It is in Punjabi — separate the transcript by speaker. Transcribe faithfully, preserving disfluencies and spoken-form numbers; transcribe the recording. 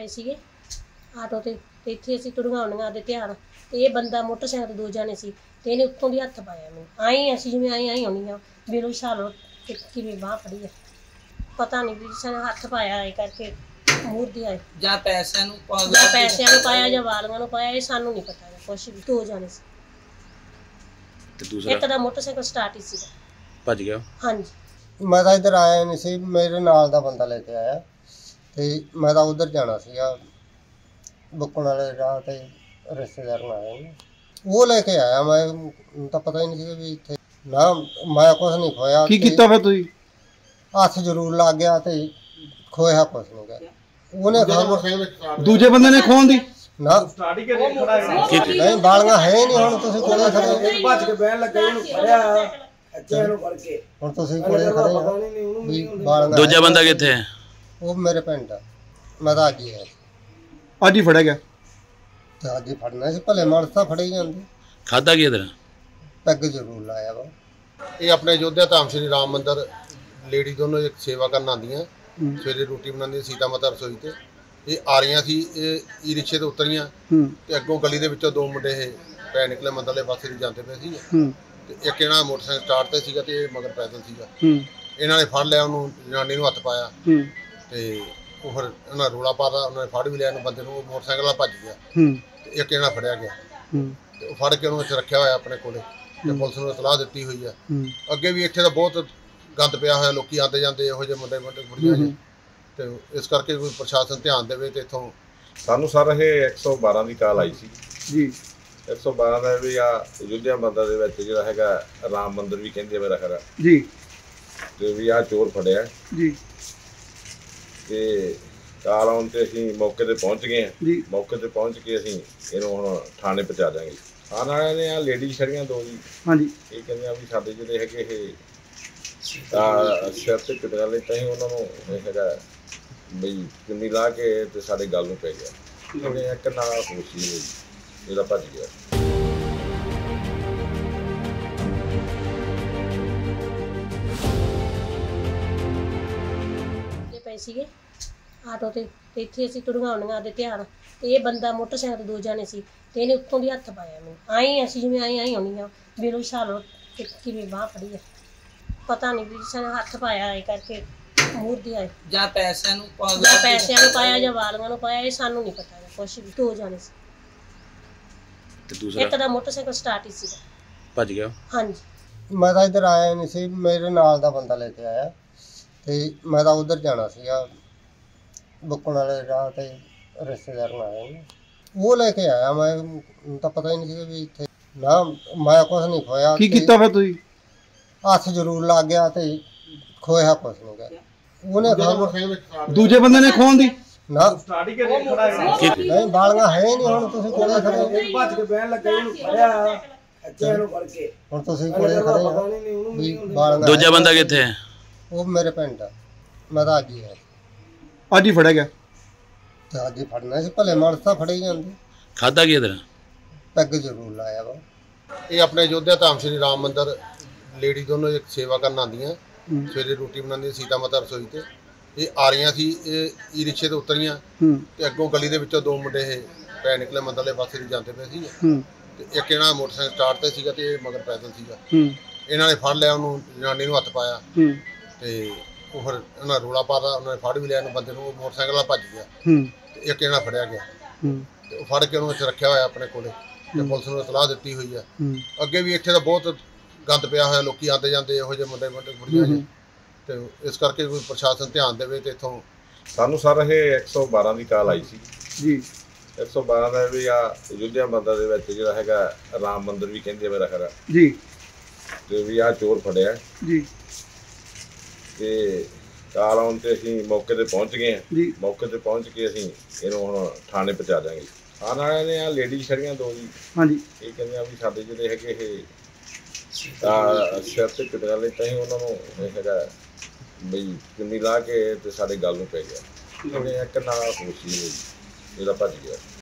Speaker 1: ਆਏ ਸੀਗੇ ਆਟੋ ਤੇ ਤੇ ਇੱਥੇ ਅਸੀਂ ਤੁਰਗਾਉਣੀਆਂ ਦੇ ਧਿਆਨ ਤੇ ਇਹ ਬੰਦਾ ਮੋਟਰਸਾਈਕਲ ਤੇ ਦੋ ਜਾਣੇ ਸੀ ਤੇ ਇਹਨੇ ਉੱਤੋਂ ਦੀ ਹੱਥ ਪਾਇਆ ਮੈਨੂੰ ਆਈ ਅਸੀਂ ਜਿਵੇਂ ਆਈ ਆਈ ਹੋਣੀ ਆ ਮੇਰੇ ਹਿਸਾਬ ਤੇ ਕਿਵੇਂ ਬਾਹ ਫੜੀ ਆ ਪਤਾ ਨਹੀਂ ਵੀ ਸਾਨੂੰ ਹੱਥ ਪਾਇਆ ਇਹ ਕਰਕੇ ਮੂੰਹ ਦੀ ਆਏ
Speaker 2: ਜਾਂ ਪੈਸਿਆਂ ਨੂੰ
Speaker 1: ਜਾਂ ਪੈਸਿਆਂ ਨੂੰ ਪਾਇਆ ਜਾਂ ਵਾਲੀਆਂ ਨੂੰ ਪਾਇਆ ਇਹ ਸਾਨੂੰ ਨਹੀਂ ਪਤਾ ਕੁਛ ਵੀ ਦੋ ਜਾਣੇ ਸੀ
Speaker 3: ਤੇ ਦੂਸਰਾ
Speaker 1: ਇੱਕ ਦਾ ਮੋਟਰਸਾਈਕਲ ਸਟਾਰਟ ਹੀ ਸੀ
Speaker 3: ਭੱਜ ਗਿਆ
Speaker 1: ਹਾਂਜੀ
Speaker 4: मैं तो इधर आया नहीं सी मेरे नाल दा बंदा लेके आया ते मैं तो उधर जाना सीगा बुक्कण वाले राह ते रिश्तेदार में आए वो लेके आया मैं तो पता ही नहीं सी भी इत्थे ना मैं कुछ नहीं खोया
Speaker 5: की कीता फिर तुसी
Speaker 4: हथ जरूर लग गया ते खोया कुछ नहीं गया उन्हें
Speaker 5: दूजे बंदे ने खोन दी
Speaker 4: ना
Speaker 5: स्टार्ट ही के खड़ा है
Speaker 4: नहीं बालियां है नहीं हुण तुसीं कोले खड़े
Speaker 5: भज के बहन लगा इनु फड़या
Speaker 4: ਹੁਣ ਤੁਸੀਂ ਕੋਲੇ ਖੜੇ ਆ ਵੀ ਬਾਲਾਂ
Speaker 3: ਦੂਜਾ ਬੰਦਾ ਕਿੱਥੇ ਹੈ?
Speaker 4: ਉਹ ਮੇਰੇ ਪਿੰਡ ਆ ਮੈਂ ਤਾਂ ਅੱਜ ਹੀ ਆਇਆ
Speaker 5: ਅੱਜ ਹੀ ਫੜਿਆ ਗਿਆ
Speaker 4: ਤੇ ਅੱਜ ਹੀ ਫੜਨਾ ਸੀ ਭਲੇ ਮਾਨਸ ਤਾਂ ਫੜੇ ਜਾਂਦੇ
Speaker 3: ਖਾਦਾ ਕੀ ਇਧਰ
Speaker 4: ਪੈਗ ਜ਼ਰੂਰ ਲਾਇਆ ਵਾ
Speaker 6: ਇਹ ਆਪਣੇ ਅਯੋਧਿਆ ਧਾਮ ਸ਼੍ਰੀ ਰਾਮ ਮੰਦਿਰ ਲੇਡੀ ਦੋਨੋਂ ਇੱਕ ਸੇਵਾ ਕਰਨ ਆਉਂਦੀਆਂ ਸਵੇਰੇ ਰੋਟੀ ਬਣਾਉਂਦੀ ਸੀਤਾ ਮਾਤਾ ਰਸੋਈ ਤੇ ਇਹ ਆ ਰਹੀਆਂ ਸੀ ਇਹ ਈ ਰਿਕਸ਼ੇ ਤੇ ਉਤਰੀਆਂ ਤੇ ਅੱਗੋਂ ਗਲੀ ਦੇ ਵਿੱਚੋਂ ਦੋ ਮੁੰਡੇ ਇਹ ਪੈ ਨਿਕਲੇ ਮੰਦਰਲੇ ਪਾਸੇ ਨੂੰ ਜਾਂਦੇ ਪਏ ਸੀ ਤੇ ਇੱਕ ਇਹਨਾਂ ਮੋਟਰਸਾਈਕਲ ਸਟਾਰਟ ਤੇ ਸੀਗਾ ਤੇ ਇਹ ਮਗਰ ਪੈਦਲ ਸੀਗਾ ਇਹਨਾਂ ਨੇ ਫੜ ਲਿਆ ਉਹਨੂੰ ਜਨਾਨੀ ਨੂੰ ਹੱਥ ਪਾਇਆ ਤੇ ਉਹ ਫਿਰ ਉਹਨਾਂ ਰੋਲਾ ਪਾਦਾ ਉਹਨਾਂ ਨੇ ਫੜ ਵੀ ਲਿਆ ਇਹਨੂੰ ਬੰਦੇ ਨੂੰ ਮੋਟਰਸਾਈਕਲ ਨਾਲ ਭੱਜ ਗਿਆ ਤੇ ਇੱਕ ਇਹਨਾਂ ਫੜਿਆ ਗਿਆ ਤੇ ਉਹ ਫੜ ਕੇ ਉਹਨੂੰ ਇੱਥੇ ਰੱਖਿਆ ਹੋਇਆ ਆਪਣੇ ਕੋਲੇ ਤੇ ਪੁਲਿਸ ਨੂੰ ਇਤਲਾਹ ਦਿੱਤੀ ਹੋਈ ਆ ਅੱਗੇ ਵੀ ਇੱਥੇ ਤਾਂ ਬਹੁਤ ਗੰਦ ਪਿਆ ਹੋਇਆ ਲੋਕੀ ਆਉਂਦੇ ਜਾਂਦੇ ਇਹੋ ਜਿਹੇ ਮੁੰਡੇ ਮੁੰਡੇ ਕੁੜੀਆਂ ਜਿਹੇ ਤੇ ਇਸ ਕਰਕੇ ਕੋਈ ਪ੍ਰਸ਼ਾਸਨ ਧਿਆਨ ਦੇਵੇ ਤੇ ਇੱਥੋਂ
Speaker 7: ਸਾਨੂੰ ਸਰ ਇਹ ਇੱਕ ਸੌ ਬਾਰਾਂ ਦੀ ਕਾਲ ਆਈ ਸੀ
Speaker 5: ਜੀ
Speaker 7: ਇੱਕ ਸੌ ਬਾਰਾਂ ਦਾ ਵੀ ਆ ਅਯੁੱਧਿਆ ਮੰਦਿਰ ਦੇ ਵਿੱਚ ਜਿਹੜਾ ਹੈਗਾ ਰਾਮ ਮੰਦਿਰ ਵੀ ਕਹਿੰਦੇ ਮੇਰਾ ਖਰਾ
Speaker 5: ਜੀ ਤੇ
Speaker 7: ਵੀ ਆ ਚੋਰ ਫੜਿਆ
Speaker 5: ਜੀ
Speaker 7: ਤੇ ਕਾਲ ਆਉਣ ਤੇ ਅਸੀਂ ਮੌਕੇ ਤੇ ਪਹੁੰਚ ਗਏ
Speaker 5: ਜੀ
Speaker 7: ਮੌਕੇ ਤੇ ਪਹੁੰਚ ਕੇ ਅਸੀਂ ਇਹਨੂੰ ਹੁਣ ਥਾਣੇ ਪਹੁੰਚਾ ਦਾਂਗੇ ਥਾਣੇ ਵਾਲਿਆਂ ਨੇ ਆ ਲੇਡੀ ਛੜੀਆਂ ਦੋ ਜੀ
Speaker 5: ਹਾਂਜੀ
Speaker 7: ਇਹ ਕਹਿੰਦੇ ਆ ਵੀ ਸਾਡੇ ਜਿਹੜੇ ਹੈਗੇ ਇਹ ਤਾਂ ਸਿਰ ਤੇ ਕਿਹੜਾ ਲੈ ਤਾਂ ਉਹਨਾਂ ਨੂੰ ਇਹ ਹੈਗਾ ਬਈ ਕਿੰਨੀ ਲਾ ਕੇ ਤੇ ਸਾਡੇ ਗੱਲ ਨੂੰ ਪੈ ਗਿਆ ਇਹਨੇ ਇੱਕ ਨਾ ਹੋਸ਼ੀ ਹੋਈ ਇਹਦਾ ਭੱਜ ਗਿਆ
Speaker 1: ਇਹ ਪਏ ਸੀਗੇ ਆਟੋ ਤੇ ਤੇ ਇੱਥੇ ਅਸੀਂ ਤੁਰਗਾਉਣੀਆਂ ਦੇ ਧਿਆਨ ਤੇ ਇਹ ਬੰਦਾ ਮੋਟਰਸਾਈਕਲ ਤੇ ਦੋ ਜਾਣੇ ਸੀ ਤੇ ਇਹਨੇ ਉੱਤੋਂ ਦੀ ਹੱਥ ਪਾਇਆ ਮੈਨੂੰ ਆਈ ਅਸੀਂ ਜਿਵੇਂ ਆਈ ਆਈ ਹੋਣੀ ਆ ਮੇਰੇ ਹਿਸਾਬ ਤੇ ਕਿਵੇਂ ਬਾਹ ਫੜੀ ਆ ਪਤਾ ਨਹੀਂ ਵੀ ਸਾਨੂੰ ਹੱਥ ਪਾਇਆ ਇਹ ਕਰਕੇ ਮੂੰਹ ਦੀ ਆਏ
Speaker 2: ਜਾਂ ਪੈਸਿਆਂ ਨੂੰ
Speaker 1: ਜਾਂ ਪੈਸਿਆਂ ਨੂੰ ਪਾਇਆ ਜਾਂ ਵਾਲੀਆਂ ਨੂੰ ਪਾਇਆ ਇਹ ਸਾਨੂੰ ਨਹੀਂ ਪਤਾ ਕੁਛ ਵੀ ਦੋ ਜਾਣੇ ਸੀ
Speaker 3: ਤੇ ਦੂਸਰਾ
Speaker 1: ਇੱਕ ਦਾ ਮੋਟਰਸਾਈਕਲ ਸਟਾਰਟ ਹੀ ਸੀ
Speaker 3: ਭੱਜ ਗਿਆ
Speaker 1: ਹਾਂਜੀ
Speaker 4: ਮੈਂ ਤਾਂ ਇੱਧਰ ਆਇਆ ਨਹੀਂ ਸੀ ਮੇਰੇ ਨਾਲ ਦਾ ਬੰਦਾ ਲੈ ਕੇ ਆਇਆ ਤੇ ਮੈਂ ਤਾਂ ਉਧਰ ਜਾਣਾ ਸੀਗਾ ਬੁੱਕਣ ਵਾਲੇ ਰਾਹ ਤੇ ਰਿਸ਼ਤੇਦਾਰ में ਆਏ ਉਹ ਲੈ ਕੇ ਆਇਆ ਮੈਂ ਤਾਂ ਪਤਾ ਹੀ ਨਹੀਂ ਸੀ ਵੀ ਇੱਥੇ ਨਾ ਮੈਂ ਕੁਝ ਨਹੀਂ ਖੋਇਆ
Speaker 5: ਕੀ ਕੀਤਾ ਫਿਰ ਤੁਸੀਂ
Speaker 4: ਹੱਥ ਜ਼ਰੂਰ ਲੱਗ ਗਿਆ ਤੇ ਖੋਇਆ ਕੁਝ ਨਹੀਂ ਗਿਆ ਉਹਨੇ
Speaker 5: ਦੂਜੇ ਬੰਦੇ ਨੇ ਖੋਨ ਦੀ
Speaker 4: ਨਾ
Speaker 5: ਸਟਾਰਟ ਹੀ ਕੇ ਖੜਾ ਹੈ
Speaker 4: ਨਹੀਂ ਬਾਲੀਆਂ ਹੈ ਨਹੀਂ ਹੁਣ ਤੁਸੀਂ ਕੋਲੇ ਖੜੇ
Speaker 5: ਭਜ ਕੇ ਬਹਿਨ ਲੱਗਾ ਇਨੂੰ ਫੜਿਆ ਇਹਨੂੰ ਫੜ ਕੇ
Speaker 4: ਹੁਣ ਤੁਸੀਂ ਕੋਲੇ ਖੜੇ ਆ ਵੀ ਬਾਲੀਆਂ
Speaker 3: ਦੂਜਾ ਬੰਦਾ ਕਿੱਥੇ ਹੈ?
Speaker 4: ਉਹ ਮੇਰੇ ਪਿੰਡ ਆ ਮੈਂ ਤਾਂ ਅੱਜ ਹੀ ਆਇਆ
Speaker 5: ਅੱਜ ਹੀ ਫੜਿਆ ਗਿਆ
Speaker 4: ਤੇ ਅੱਜ ਹੀ ਫੜਨਾ ਸੀ ਭਲੇ ਮਾਨਸ ਤਾਂ ਫੜੇ ਜਾਂਦੇ
Speaker 3: ਖਾਦਾ ਕੀ ਇਧਰ
Speaker 4: ਪੈਗ ਜ਼ਰੂਰ ਲਾਇਆ ਵਾ
Speaker 6: ਇਹ ਆਪਣੇ ਅਯੋਧਿਆ ਧਾਮ ਸ਼੍ਰੀ ਰਾਮ ਮੰਦਿਰ ਲੇਡੀ ਦੋਨੋਂ ਇੱਕ ਸੇਵਾ ਕਰਨ ਆਉਂਦੀਆਂ ਸਵੇਰੇ ਰੋਟੀ ਬਣਾਉਂਦੀ ਸੀਤਾ ਮਾਤਾ ਰਸੋਈ ਤੇ ਇਹ ਆ ਰਹੀਆਂ ਸੀ ਇਹ ਈ ਰਿਕਸ਼ੇ ਤੇ ਉਤਰੀਆਂ ਤੇ ਅੱਗੋਂ ਗਲੀ ਦੇ ਵਿੱਚੋਂ ਦੋ ਮੁੰਡੇ ਇਹ ਪੈ ਨਿਕਲੇ ਮੰਦਰਲੇ ਪਾਸੇ ਨੂੰ ਜਾਂਦੇ ਪਏ ਸੀ ਤੇ ਇੱਕ ਇਹਨਾਂ ਮੋਟਰਸਾਈਕਲ ਸਟਾਰਟ ਤੇ ਸੀਗਾ ਤੇ ਇਹ ਮਗਰ ਪੈਦਲ ਸੀਗਾ ਇਹਨਾਂ ਨੇ ਫੜ ਲਿਆ ਉਹਨੂੰ ਜਨਾਨੀ ਨੂੰ ਹੱਥ ਪਾਇਆ ਤੇ ਉਹ ਫਿਰ ਉਹਨਾਂ ਰੋਲਾ ਪਾਦਾ ਉਹਨਾਂ ਨੇ ਫੜ ਵੀ ਲਿਆ ਇਹਨੂੰ ਬੰਦੇ ਨੂੰ ਮੋਟਰਸਾਈਕਲ ਨਾਲ ਭੱਜ ਗਿਆ ਤੇ ਇੱਕ ਇਹਨਾਂ ਫੜਿਆ ਗਿਆ ਤੇ ਉਹ ਫੜ ਕੇ ਉਹਨੂੰ ਇੱਥੇ ਰੱਖਿਆ ਹੋਇਆ ਆਪਣੇ ਕੋਲੇ ਤੇ ਪੁਲਿਸ ਨੂੰ ਇਤਲਾਹ ਦਿੱਤੀ ਹੋਈ ਆ ਅੱਗੇ ਵੀ ਇੱਥੇ ਤਾਂ ਬਹੁਤ ਗੰਦ ਪਿਆ ਹੋਇਆ ਲੋਕੀ ਆਉਂਦੇ ਜਾਂਦੇ ਇਹੋ ਜਿਹੇ ਮੁੰਡੇ ਮੁੰਡੇ ਕੁੜੀਆਂ ਜਿਹੇ ਤੇ ਇਸ ਕਰਕੇ ਕੋਈ ਪ੍ਰਸ਼ਾਸਨ ਧਿਆਨ ਦੇਵੇ ਤੇ ਇੱਥੋਂ
Speaker 7: ਸਾਨੂੰ ਸਰ ਇਹ ਇੱਕ ਸੌ ਬਾਰਾਂ ਦੀ ਕਾਲ ਆਈ ਸੀ
Speaker 5: ਜੀ
Speaker 7: ਇੱਕ ਸੌ ਬਾਰਾਂ ਦਾ ਵੀ ਆ ਅਯੁੱਧਿਆ ਮੰਦਿਰ ਦੇ ਵਿੱਚ ਜਿਹੜਾ ਹੈਗਾ ਰਾਮ ਮੰਦਿਰ ਵੀ ਕਹਿੰਦੇ ਮੇਰਾ ਖਰਾ
Speaker 5: ਜੀ ਤੇ
Speaker 7: ਵੀ ਆ ਚੋਰ ਫੜਿਆ
Speaker 5: ਜੀ
Speaker 7: ਤੇ ਕਾਲ ਆਉਣ ਤੇ ਅਸੀਂ ਮੌਕੇ ਤੇ ਪਹੁੰਚ ਗਏ
Speaker 5: ਜੀ
Speaker 7: ਮੌਕੇ ਤੇ ਪਹੁੰਚ ਕੇ ਅਸੀਂ ਇਹਨੂੰ ਹੁਣ ਥਾਣੇ ਪਹੁੰਚਾ ਦਾਂਗੇ ਥਾਣੇ ਵਾਲਿਆਂ ਨੇ ਆ ਲੇਡੀ ਛੜੀਆਂ ਦੋ ਜੀ
Speaker 5: ਹਾਂਜੀ
Speaker 7: ਇਹ ਕਹਿੰਦੇ ਆ ਵੀ ਸਾਡੇ ਜਿਹੜੇ ਹੈਗੇ ਇਹ ਤਾਂ ਸਿਰ ਤੇ ਕਿਹੜਾ ਲੈ ਤਾਂ ਉਹਨਾਂ ਨੂੰ ਇਹ ਹੈਗਾ ਬਈ ਕਿੰਨੀ ਲਾ ਕੇ ਤੇ ਸਾਡੇ ਗੱਲ ਨੂੰ ਪੈ ਗਿਆ ਇਹਨੇ ਇੱਕ ਨਾ ਹੋਸ਼ੀ ਹੋਈ ਇਹਦਾ ਭੱਜ ਗਿਆ